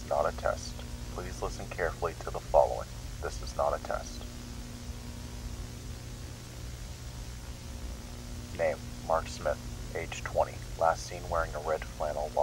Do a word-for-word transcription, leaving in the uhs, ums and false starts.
is not a test. Please listen carefully to the following. This is not a test. Name, Mark Smith, age twenty, last seen wearing a red flannel